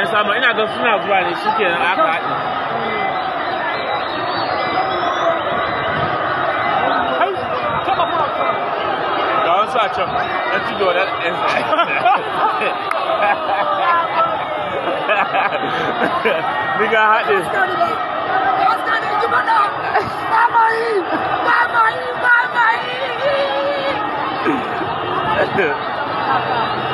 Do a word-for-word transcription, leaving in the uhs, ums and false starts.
ya samu ina ga suna zuwa ne shi kenan aka haɗe ga wasu a can na ci da wadar ɗan ni ga haɗe Mama,